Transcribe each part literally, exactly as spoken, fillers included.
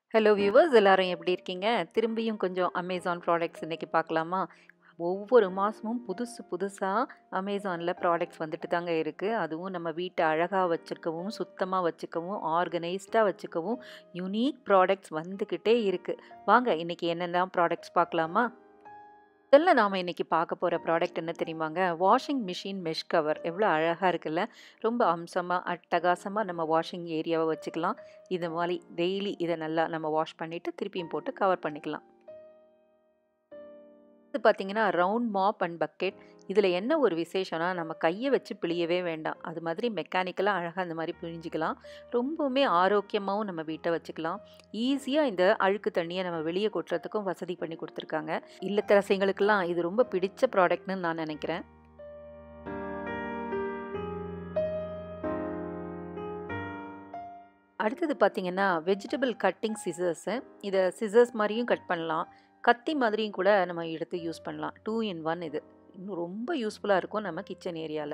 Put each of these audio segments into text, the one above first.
Hello viewers, எல்லாரும் எப்படி இருக்கீங்க? திரும்பியும் கொஞ்சம் அமேசான் ப்ராடக்ட்ஸ் இன்னைக்கு பார்க்கலாமா? ஒவ்வொரு மாதமும் புதுசு புதுசாக அமேசானில் ப்ராடக்ட்ஸ் வந்துட்டு தாங்க இருக்குது. அதுவும் நம்ம வீட்டை அழகாக வச்சுருக்கவும், சுத்தமாக வச்சுக்கவும், ஆர்கனைஸ்டாக வச்சுக்கவும் யுனிக் ப்ராடக்ட்ஸ் வந்துக்கிட்டே இருக்குது. வாங்க இன்னைக்கு என்னென்ன ப்ராடக்ட்ஸ் பார்க்கலாமா? முதல்ல நாம் இன்னைக்கு பார்க்க போகிற ப்ராடக்ட் என்ன தெரியுமாங்க? Washing machine mesh cover. எவ்வளோ அழகாக இருக்குல்ல! ரொம்ப அம்சமாக அட்டகாசமாக நம்ம வாஷிங் ஏரியாவை வச்சுக்கலாம். இது மாதிரி டெய்லி இதை நல்லா நம்ம வாஷ் பண்ணிவிட்டு திருப்பியும் போட்டு கவர் பண்ணிக்கலாம். இது பார்த்தீங்கன்னா ரவுண்ட் மாப் அண்ட் பக்கெட். இதில் என்ன ஒரு விசேஷம்னா, நம்ம கையை வச்சு பிழியவே வேண்டாம். அது மாதிரி மெக்கானிக்கலாக அழகாக இந்த மாதிரி பிழிஞ்சிக்கலாம். ரொம்பவுமே ஆரோக்கியமாகவும் நம்ம வீட்டை வச்சுக்கலாம். ஈஸியாக இந்த அழுக்கு தண்ணியை நம்ம வெளியே கொட்டுறதுக்கும் வசதி பண்ணி கொடுத்துருக்காங்க. இல்லத்தரசிகளுக்கெல்லாம் இது ரொம்ப பிடிச்ச ப்ராடக்ட்னு நான் நினைக்கிறேன். அடுத்தது பார்த்தீங்கன்னா வெஜிடபிள் கட்டிங் சிசர்ஸு. இதை சிசர்ஸ் மாதிரியும் கட் பண்ணலாம், கத்தி மாதிரியும் கூட நம்ம எடுத்து யூஸ் பண்ணலாம். டூ இன் ஒன் இது. இன்னும் ரொம்ப யூஸ்ஃபுல்லாக இருக்கும் நம்ம கிச்சன் ஏரியாவில்.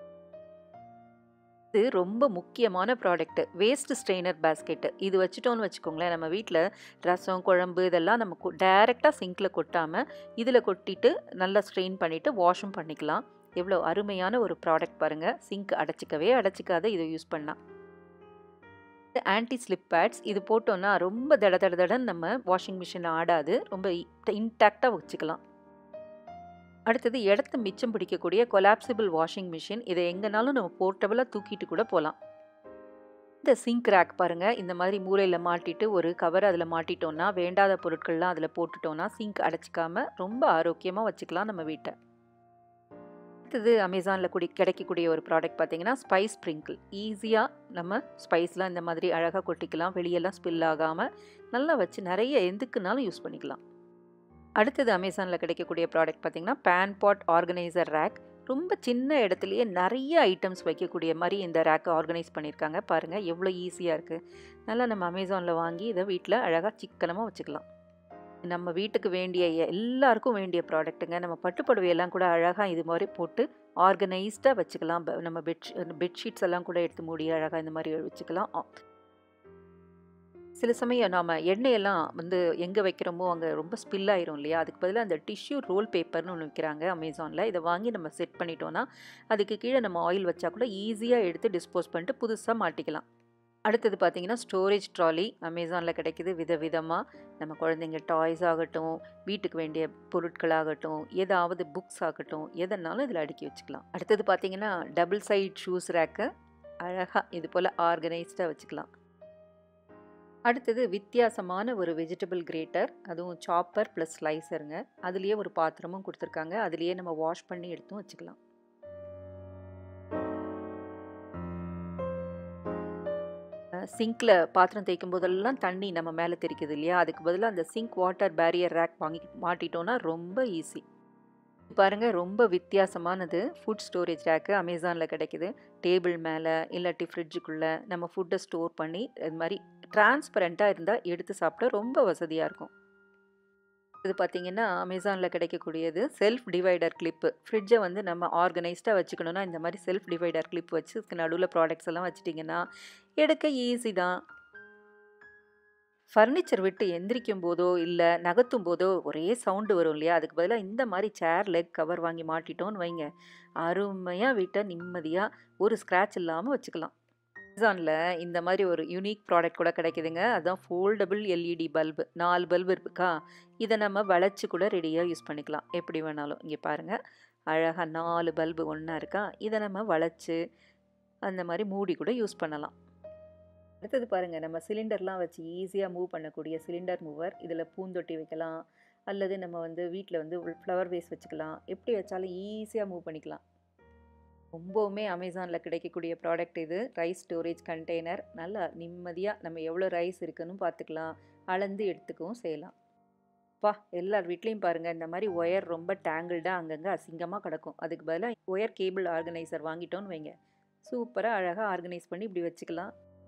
இது ரொம்ப முக்கியமான ப்ராடக்ட்டு, வேஸ்ட் ஸ்ட்ரெயினர் பேஸ்கெட்டு. இது வச்சுட்டோன்னு வச்சுக்கோங்களேன், நம்ம வீட்டில் ரசம் குழம்பு இதெல்லாம் நம்ம டைரெக்டாக சிங்கில் கொட்டாமல் இதில் கொட்டிட்டு நல்லா ஸ்ட்ரெயின் பண்ணிவிட்டு வாஷும் பண்ணிக்கலாம். எவ்வளோ அருமையான ஒரு ப்ராடக்ட் பாருங்கள். சிங்க் அடைச்சிக்கவே அடைச்சிக்காத இதை யூஸ் பண்ணால். Anti slip pads. இது போட்டோன்னா ரொம்ப தட தட தடன்னு நம்ம வாஷிங் மிஷினில் ஆடாது. ரொம்ப இன்டாக்டாக வச்சுக்கலாம். அடுத்தது இடத்த மிச்சம் பிடிக்கக்கூடிய கொலாப்சிபிள் வாஷிங் மிஷின். இதை எங்கேனாலும் நம்ம போர்ட்டபிளாக தூக்கிட்டு கூட போகலாம். இந்த சிங்க் ரேக் பாருங்கள். இந்த மாதிரி மூலையில் மாட்டிட்டு ஒரு கவர் அதில் மாட்டிட்டோன்னா, வேண்டாத பொருட்கள்லாம் அதில் போட்டுட்டோன்னா சிங்க் அடைச்சிக்காமல் ரொம்ப ஆரோக்கியமாக வச்சுக்கலாம் நம்ம வீட்டை. அடுத்தது அமேசானில் கூடி கிடைக்கக்கூடிய ஒரு ப்ராடக்ட் பார்த்தீங்கன்னா ஸ்பைஸ் ஸ்ப்ரிங்கிள். ஈஸியாக நம்ம ஸ்பைஸ்லாம் இந்த மாதிரி அழகாக கொட்டிக்கலாம். வெளியெல்லாம் ஸ்பில் ஆகாமல் நல்லா வச்சு நிறைய எதுக்குனாலும் யூஸ் பண்ணிக்கலாம். அடுத்தது அமேசானில் கிடைக்கக்கூடிய ப்ராடக்ட் பார்த்தீங்கன்னா பேன் பாட் ஆர்கனைசர் ரேக். ரொம்ப சின்ன இடத்துலையே நிறைய ஐட்டம்ஸ் வைக்கக்கூடிய மாதிரி இந்த ரேக்கை ஆர்கனைஸ் பண்ணியிருக்காங்க. பாருங்கள் எவ்வளோ ஈஸியாக இருக்குது. நல்லா நம்ம அமேசானில் வாங்கி இதை வீட்டில் அழகாக சிக்கனமாக வச்சுக்கலாம். நம்ம வீட்டுக்கு வேண்டிய எல்லாருக்கும் வேண்டிய ப்ராடக்ட்டுங்க. நம்ம பட்டுப்புடவையெல்லாம் கூட அழகாக இது மாதிரி போட்டு ஆர்கனைஸ்டாக வச்சுக்கலாம். நம்ம பெட் பெட்ஷீட்ஸ் எல்லாம் கூட எடுத்து மூடி அழகாக இந்த மாதிரி வச்சுக்கலாம். சில சமயம் நாம் எண்ணெயெல்லாம் வந்து எங்கே வைக்கிறோமோ அங்கே ரொம்ப ஸ்பில் ஆயிரும் இல்லையா? அதுக்கு பதிலாக அந்த டிஷ்யூ ரோல் பேப்பர்னு ஒன்று விற்கிறாங்க அமேசானில். இதை வாங்கி நம்ம செட் பண்ணிட்டோன்னா அதுக்கு கீழே நம்ம ஆயில் வச்சா கூட ஈஸியாக எடுத்து டிஸ்போஸ் பண்ணிட்டு புதுசாக மாட்டிக்கலாம். அடுத்தது பார்த்தீங்கன்னா ஸ்டோரேஜ் ட்ராலி. அமேசானில் கிடைக்கிது விதவிதமாக. நம்ம குழந்தைங்க டாய்ஸ் ஆகட்டும், வீட்டுக்கு வேண்டிய பொருட்களாகட்டும், ஏதாவது புக்ஸ் ஆகட்டும், எதனாலும் இதில் அடுக்கி வச்சுக்கலாம். அடுத்தது பார்த்தீங்கன்னா டபுள் சைட் ஷூஸ் ரேக்கு. அழகாக இது போல் ஆர்கனைஸ்டாக வச்சுக்கலாம். அடுத்தது வித்தியாசமான ஒரு வெஜிடபிள் கிரேட்டர். அதுவும் சாப்பர் ப்ளஸ் ஸ்லைசருங்க. அதுலேயே ஒரு பாத்திரமும் கொடுத்துருக்காங்க. அதுலேயே நம்ம வாஷ் பண்ணி எடுத்தும் வச்சுக்கலாம். சிங்கில் பாத்திரம் தேய்க்கும் போதெல்லாம் தண்ணி நம்ம மேலே தெரிக்குது இல்லையா? அதுக்கு பதிலாக அந்த சிங்க் வாட்டர் பேரியர் ரேக் வாங்கி மாட்டிட்டோன்னா ரொம்ப ஈஸி. பாருங்கள் ரொம்ப வித்தியாசமானது ஃபுட் ஸ்டோரேஜ் ரேக்கு அமேசானில் கிடைக்கிது. டேபிள் மேலே இல்லாட்டி ஃப்ரிட்ஜுக்குள்ளே நம்ம ஃபுட்டை ஸ்டோர் பண்ணி இது மாதிரி டிரான்ஸ்பரண்ட்டாக இருந்தால் எடுத்து சாப்பிட ரொம்ப வசதியாக இருக்கும். இது பார்த்திங்கன்னா அமேசானில் கிடைக்கக்கூடியது செல்ஃப் டிவைடர் கிளிப்பு. ஃப்ரிட்ஜை வந்து நம்ம ஆர்கனைஸ்டாக வச்சுக்கணுன்னா இந்த மாதிரி செல்ஃப் டிவைடர் கிளிப் வச்சு நடுவில் ப்ராடக்ட்ஸ் எல்லாம் வச்சுட்டிங்கன்னா எடுக்க ஈஸி தான். ஃபர்னிச்சர் விட்டு எந்திரிக்கும் போதோ இல்லை நகர்த்தும் போதோ ஒரே சவுண்டு வரும் இல்லையா? அதுக்கு பதிலாக இந்த மாதிரி சேர் லெக் கவர் வாங்கி மாட்டிட்டோன்னு வைங்க, அருமையாக வீட்டை நிம்மதியாக ஒரு ஸ்க்ராட்ச் இல்லாமல் வச்சுக்கலாம். அமேசானில் இந்த மாதிரி ஒரு யூனிக் ப்ராடக்ட் கூட கிடைக்குதுங்க. அதுதான் ஃபோல்டபுள் எல்இடி பல்பு. நாலு பல்பு இருக்கா, இதை நம்ம வளைச்சி கூட ரெடியாக யூஸ் பண்ணிக்கலாம். எப்படி வேணாலும். இங்கே பாருங்கள் அழகாக நாலு பல்பு ஒன்றா இருக்கா, இதை நம்ம வளைச்சி அந்த மாதிரி மூடி கூட யூஸ் பண்ணலாம். அடுத்தது பாருங்கள், நம்ம சிலிண்டர்லாம் வச்சு ஈஸியாக மூவ் பண்ணக்கூடிய சிலிண்டர் மூவர். இதில் பூந்தொட்டி வைக்கலாம், அல்லது நம்ம வந்து வீட்டில் வந்து ஃப்ளவர் வேஸ் வச்சுக்கலாம். எப்படி வச்சாலும் ஈஸியாக மூவ் பண்ணிக்கலாம். ரொம்பவுமே அமேசானில் கிடைக்கக்கூடிய ப்ராடக்ட் இது. Rice storage container. நல்லா நிம்மதியாக நம்ம எவ்வளோ ரைஸ் இருக்குன்னு பார்த்துக்கலாம், அளந்து எடுத்துக்கவும் செய்யலாம். பா எல்லார் வீட்லேயும் பாருங்கள் இந்த மாதிரி ஒயர் ரொம்ப டேங்கிள்டாக அங்கங்கே அசிங்கமாக கிடக்கும். அதுக்கு பதிலாக ஒயர் கேபிள் ஆர்கனைசர் வாங்கிட்டோன்னு வைங்க, சூப்பராக அழகாக ஆர்கனைஸ் பண்ணி இப்படி வச்சுக்கலாம்.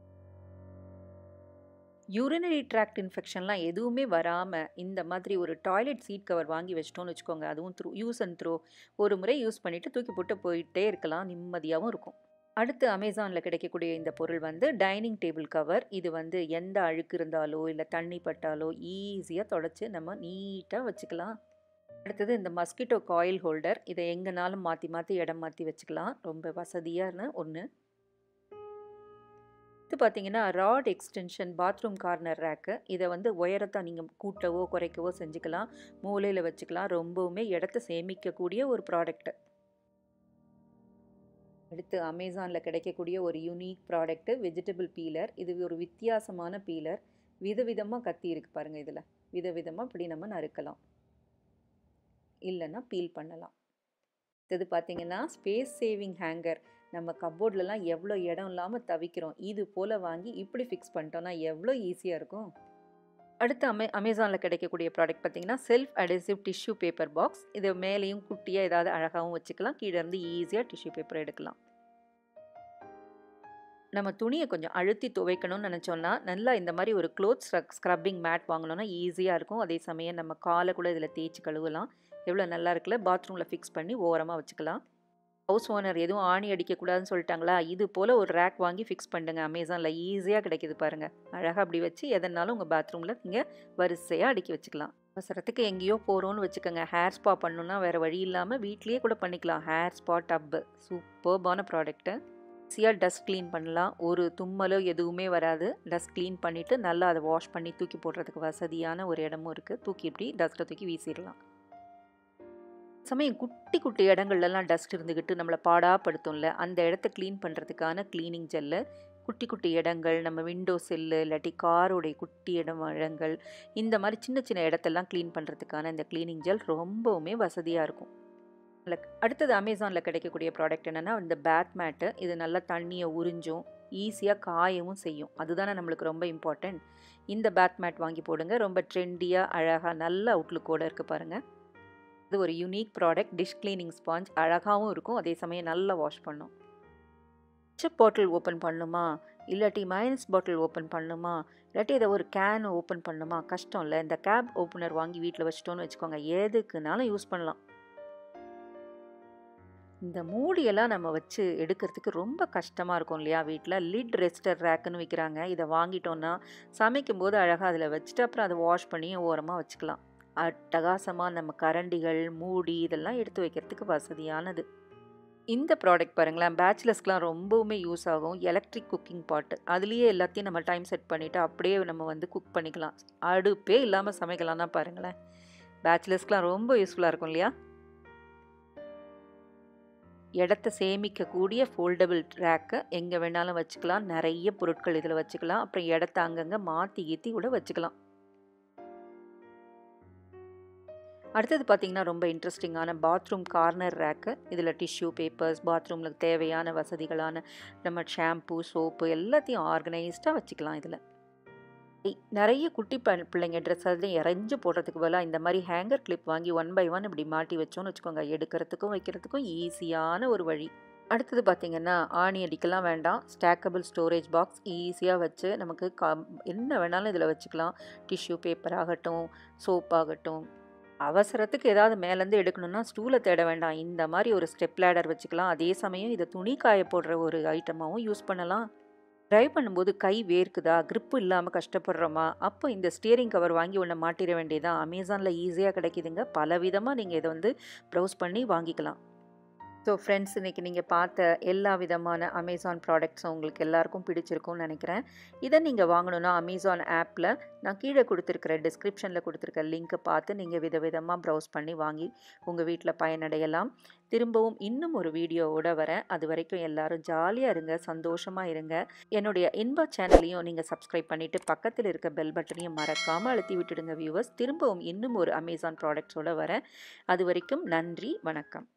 யூரினரி ட்ராக்ட் இன்ஃபெக்ஷன்லாம் எதுவுமே வராமல் இந்த மாதிரி ஒரு டாய்லெட் சீட் கவர் வாங்கி வச்சிட்டோன்னு வச்சுக்கோங்க. அதுவும் த்ரூ யூஸ் அண்ட் த்ரோ ஒரு முறை யூஸ் பண்ணிவிட்டு தூக்கி போட்டு போயிட்டே இருக்கலாம். நிம்மதியாகவும் இருக்கும். அடுத்து அமேசானில் கிடைக்கக்கூடிய இந்த பொருள் வந்து டைனிங் டேபிள் கவர். இது வந்து எந்த அழுக்கு இருந்தாலோ இல்லை தண்ணி பட்டாலோ ஈஸியாக தொடச்சி நம்ம நீட்டாக வச்சுக்கலாம். அடுத்தது இந்த மஸ்கிட்டோ காயில் ஹோல்டர். இதை எங்கேனாலும் மாற்றி மாற்றி இடம் மாற்றி வச்சுக்கலாம். ரொம்ப வசதியான ஒன்று. இது பார்த்தீங்கன்னா rod extension bathroom corner rack. இதை வந்து உயரத்தை நீங்கள் கூட்டவோ குறைக்கவோ செஞ்சுக்கலாம். மூலையில் வச்சுக்கலாம். ரொம்பவுமே இடத்த சேமிக்கக்கூடிய ஒரு ப்ராடக்ட்டு. அடுத்து அமேசானில் கிடைக்கக்கூடிய ஒரு யூனிக் ப்ராடக்ட்டு வெஜிடபிள் பீலர். இது ஒரு வித்தியாசமான பீலர். விதவிதமாக கத்தி இருக்குது பாருங்கள். இதில் விதவிதமாக இப்படி நம்ம நறுக்கலாம், இல்லைன்னா பீல் பண்ணலாம். இது பார்த்திங்கன்னா ஸ்பேஸ் சேவிங் ஹேங்கர். நம்ம கப்போர்ட்லலாம் எவ்வளோ இடம் இல்லாமல் தவிக்கிறோம். இது போல் வாங்கி இப்படி ஃபிக்ஸ் பண்ணிட்டோன்னா எவ்வளோ ஈஸியாக இருக்கும். அடுத்து அமே அமேசானில் கிடைக்கக்கூடிய ப்ராடக்ட் பார்த்திங்கன்னா self adhesive tissue paper box. இது மேலேயும் குட்டியாக ஏதாவது அழகாகவும் வச்சுக்கலாம். கீழே இருந்து ஈஸியாக டிஷ்யூ பேப்பர் எடுக்கலாம். நம்ம துணியை கொஞ்சம் அழுத்தி துவைக்கணும்னு நினச்சோன்னா நல்லா இந்த மாதிரி ஒரு க்ளோத் ஸ்க்ரப்பிங் மேட் வாங்கினோன்னா ஈஸியாக இருக்கும். அதே சமயம் நம்ம காலை கூட இதில் தேய்ச்சி கழுவலாம். எவ்வளோ நல்லா இருக்குல்ல. பாத்ரூமில் ஃபிக்ஸ் பண்ணி ஓரமாக வச்சுக்கலாம். ஹவுஸ் ஓனர் எதுவும் ஆணி அடிக்கக்கூடாதுன்னு சொல்லிட்டாங்களா, இது போல் ஒரு ரேக் வாங்கி ஃபிக்ஸ் பண்ணுங்க. அமேசானில் ஈஸியாக கிடைக்கிது பாருங்கள். அழகாக அப்படி வச்சு எதனாலும் உங்கள் பாத்ரூமில் நீங்கள் வரிசையாக அடுக்கி வச்சுக்கலாம். அவசரத்துக்கு எங்கேயோ போகிறோன்னு வச்சுக்கோங்க, ஹேர் ஸ்பா பண்ணணுன்னா வேறு வழி இல்லாமல் வீட்லேயே கூட பண்ணிக்கலாம். ஹேர் ஸ்பா டப்பு சூப்பர்பான ப்ராடக்ட்டு. ஈஸியாக டஸ்ட் க்ளீன் பண்ணலாம். ஒரு தும்மலோ எதுவுமே வராது. டஸ்ட் க்ளீன் பண்ணிவிட்டு நல்லா அதை வாஷ் பண்ணி தூக்கி போடுறதுக்கு வசதியான ஒரு இடமும் இருக்குது. தூக்கி இப்படி டஸ்ட்டை தூக்கி வீசிடலாம். சமயம் குட்டி குட்டி இடங்கள்லாம் டஸ்ட் இருந்துக்கிட்டு நம்மளை பாடாப்படுத்தும்ல, அந்த இடத்த க்ளீன் பண்ணுறதுக்கான க்ளீனிங் ஜெல்லு. குட்டி குட்டி இடங்கள், நம்ம விண்டோ செல்லு இல்லாட்டி காரோடைய குட்டி இடம் இடங்கள், இந்த மாதிரி சின்ன சின்ன இடத்தெல்லாம் க்ளீன் பண்ணுறதுக்கான இந்த க்ளீனிங் ஜெல் ரொம்பவுமே வசதியாக இருக்கும். அடுத்தது அமேசானில் கிடைக்கக்கூடிய ப்ராடக்ட் என்னென்னா இந்த பேட் மேட்டு. இது நல்லா தண்ணியை உறிஞ்சும், ஈஸியாக காயவும் செய்யும். அதுதானே நம்மளுக்கு ரொம்ப இம்பார்ட்டன்ட். இந்த பேட் மேட் வாங்கி போடுங்க. ரொம்ப ட்ரெண்டியாக அழகாக நல்ல அவுட்லுக்கோடு இருக்குது பாருங்கள். இது ஒரு unique product. Dish cleaning sponge. அழகாகவும் இருக்கும், அதே சமயம் நல்லா வாஷ் பண்ணும். சிப் பாட்டில் ஓப்பன் பண்ணுமா, இல்லாட்டி மைனஸ் பாட்டில் ஓப்பன் பண்ணுமா, இல்லாட்டி இதை ஒரு கேன் ஓப்பன் பண்ணுமா, கஷ்டம் இல்லை. இந்த கேப் ஓப்பனர் வாங்கி வீட்டில் வச்சிட்டோன்னு வச்சுக்கோங்க, எதுக்குனாலும் யூஸ் பண்ணலாம். இந்த மூடியெல்லாம் நம்ம வச்சு எடுக்கிறதுக்கு ரொம்ப கஷ்டமாக இருக்கும் இல்லையா. வீட்டில் லிட் ரெஸ்டர் ரேக்குன்னு விற்கிறாங்க. இதை வாங்கிட்டோன்னா சமைக்கும் போது அழகாக அதில் வச்சுட்டு அப்புறம் அதை வாஷ் பண்ணி ஓரமாக வச்சுக்கலாம். அட்டகாசமாக நம்ம கரண்டிகள் மூடி இதெல்லாம் எடுத்து வைக்கிறதுக்கு வசதியானது. இந்த ப்ராடக்ட் பாருங்களேன், பேச்சுலர்ஸ்க்கெலாம் ரொம்பவுமே யூஸ் ஆகும். எலக்ட்ரிக் குக்கிங் பாட்டு. அதுலேயே எல்லாத்தையும் நம்ம டைம் செட் பண்ணிவிட்டு அப்படியே நம்ம வந்து குக் பண்ணிக்கலாம். அடுப்பே இல்லாமல் சமைக்கலாம்னா பாருங்களேன். பேச்சுலர்ஸ்க்கெலாம் ரொம்ப யூஸ்ஃபுல்லாக இருக்கும் இல்லையா. இடத்த சேமிக்கக்கூடிய ஃபோல்டபிள் ரேக்கை எங்கே வேணாலும் வச்சுக்கலாம். நிறைய பொருட்கள் இதில் வச்சுக்கலாம். அப்புறம் இடத்த அங்கங்கே மாற்றி ஏற்றி கூட வச்சுக்கலாம். அடுத்தது பார்த்திங்கன்னா ரொம்ப இன்ட்ரெஸ்டிங்கான பாத்ரூம் கார்னர் ரேக்கு. இதில் டிஷ்யூ பேப்பர்ஸ், பாத்ரூமில் தேவையான வசதிகளான நம்ம ஷாம்பு சோப்பு எல்லாத்தையும் ஆர்கனைஸ்டாக வச்சுக்கலாம். இதில் நிறைய குட்டி ப பிள்ளைங்க ட்ரெஸ் அதுலேயும் இறஞ்சி போடுறதுக்கு பதிலாக இந்த மாதிரி ஹேங்கர் கிளிப் வாங்கி ஒன் பை ஒன் இப்படி மாட்டி வச்சோன்னு வச்சுக்கோங்க, எடுக்கிறதுக்கும் வைக்கிறதுக்கும் ஈஸியான ஒரு வழி. அடுத்தது பார்த்திங்கன்னா ஆணி அடிக்கலாம் வேண்டாம். Stackable storage box. ஈஸியாக வச்சு நமக்கு க என்ன வேணாலும் இதில் வச்சுக்கலாம். டிஷ்யூ பேப்பர் ஆகட்டும், சோப் ஆகட்டும். அவசரத்துக்கு ஏதாவது மேலேருந்து எடுக்கணும்னா ஸ்டூலை தேட வேண்டாம். இந்த மாதிரி ஒரு ஸ்டெப் லேடர் வச்சுக்கலாம். அதே சமயம் இதை துணி காய போடுற ஒரு ஐட்டமாகவும் யூஸ் பண்ணலாம். ட்ரைவ் பண்ணும்போது கை வேர்க்குதா, க்ரிப்பு இல்லாமல் கஷ்டப்படுறோமா, அப்போ இந்த ஸ்டியரிங் கவர் வாங்கி ஒன்று மாட்டிட வேண்டியதான். அமேசானில் ஈஸியாக கிடைக்கிதுங்க. பல விதமாக நீங்கள் இதை வந்து ப்ரௌஸ் பண்ணி வாங்கிக்கலாம். ஸோ ஃப்ரெண்ட்ஸ், இன்றைக்கி நீங்கள் பார்த்த எல்லா விதமான அமேசான் ப்ராடக்ட்ஸும் உங்களுக்கு எல்லாருக்கும் பிடிச்சிருக்கும்னு நினைக்கிறேன். இதை நீங்கள் வாங்கணுன்னா அமேசான் ஆப்பில் நான் கீழே கொடுத்துருக்கிற டிஸ்கிரிப்ஷனில் கொடுத்துருக்க லிங்க்கை பார்த்து நீங்கள் விதவிதமாக ப்ரௌஸ் பண்ணி வாங்கி உங்கள் வீட்டில் பயனடையலாம். திரும்பவும் இன்னும் ஒரு வீடியோவோட வரேன். அது வரைக்கும் எல்லோரும் ஜாலியாக இருங்க, சந்தோஷமாக இருங்க. என்னுடைய இன்பா சேனலையும் நீங்கள் சப்ஸ்கிரைப் பண்ணிவிட்டு பக்கத்தில் இருக்க பெல் பட்டனையும் மறக்காமல் அழுத்தி விட்டுடுங்க வியூவர்ஸ். திரும்பவும் இன்னும் ஒரு அமேசான் ப்ராடக்ட்ஸோடு வரேன். அது வரைக்கும் நன்றி, வணக்கம்.